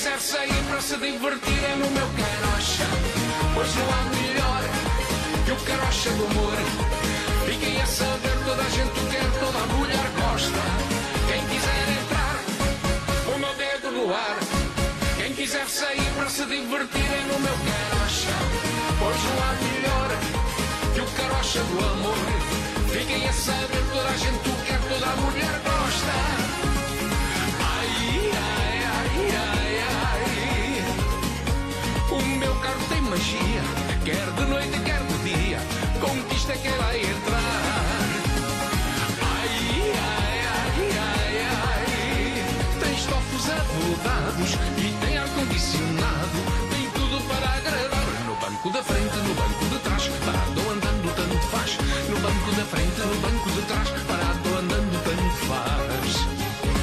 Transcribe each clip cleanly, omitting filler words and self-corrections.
quiser sair para se divertir é no meu carocha, pois não há melhor que o carocha do amor. Fiquem a saber, toda a gente quer, toda a mulher gosta. Quem quiser entrar, o meu dedo no ar. Quem quiser sair para se divertir é no meu carocha, pois não há melhor que o carocha do amor. Fiquem a saber, toda a gente quer, toda a mulher gosta. Ai, ai, ai, ai, ai. O meu carro tem magia, quer de noite, quer de dia, conquista quem vai entrar. Ai, ai, ai, ai, ai. Tem estofos abordados e tem ar-condicionado, tem tudo para agradar. No banco da frente, no banco de trás, parado ou andando tanto faz. No banco da frente, no banco de trás, parado ou andando tanto faz.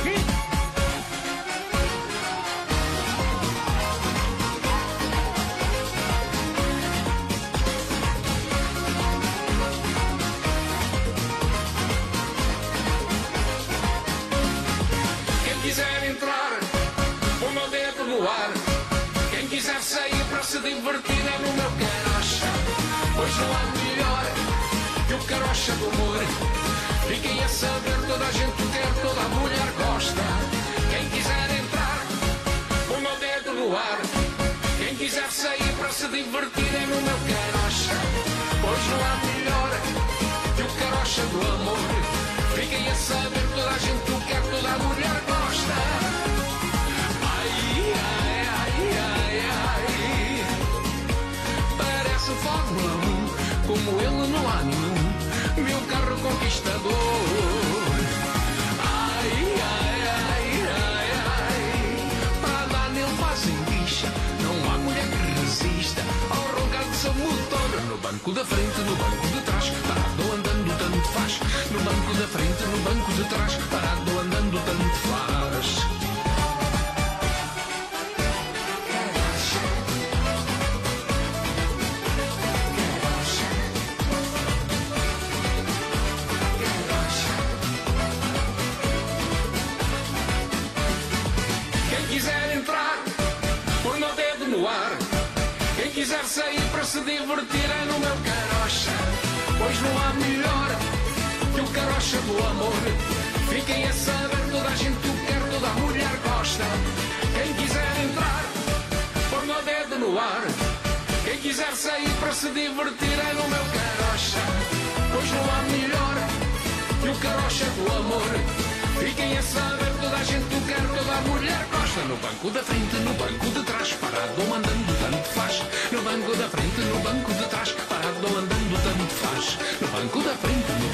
Quem quiser entrar, o meu dedo no ar. Quem quiser sair para se divertir é no meu carocha, pois não há melhor que o carocha do amor. Fiquem a saber, toda a gente quer, toda a mulher gosta. Quem quiser entrar, o meu dedo no ar. Quem quiser sair para se divertir é no meu carocha, pois não há melhor que o carocha do amor. Fiquem a saber, toda a gente quer, toda a mulher gosta. Ai, ai, ai, ai, ai. Parece Fórmula 1, como ele não há nenhum. Meu carro conquistador. Ai, ai, ai, ai, ai. Para dar nele fazem bicha, não há mulher que resista ao roncar do seu motor. No banco da frente, no banco de trás, parado ou andando tanto faz. No banco da frente, no banco de trás, parado ou andando tanto faz. Quem quiser entrar, põe o dedo no ar. Quem quiser sair para se divertir é no meu carocha, pois não há melhor que o carocha do amor. Fiquem a saber, toda a gente o quer, toda a mulher gosta. Quem quiser entrar, põe o dedo no ar. Quem quiser sair para se divertir é no meu carocha, pois não há melhor que o carocha do amor. Fiquem a saber, toda a gente o quer, toda a mulher gosta. No banco da frente, no banco de trás, parado ou andando tanto faz. No banco da frente, no banco de trás, parado ou andando tanto faz. No banco da frente, no